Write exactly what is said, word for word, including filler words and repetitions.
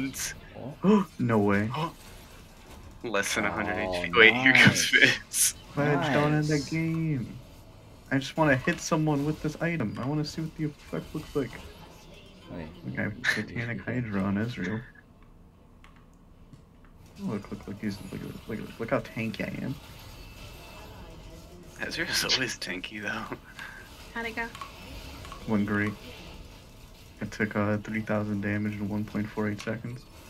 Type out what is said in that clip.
seconds. Oh. No way. Less than one hundred Oh, H P. Wait, here comes nice. Fizz. Fudge, don't end the Nice. game. I just want to hit someone with this item. I want to see what the effect looks like. Wait. Okay, I have Satanic Hydra on Ezreal. Look, look, look, he's, look, look, look, look, look how tanky I am. Ezreal's always tanky though. How'd it go? Went great. I took uh, three thousand damage in one point four eight seconds.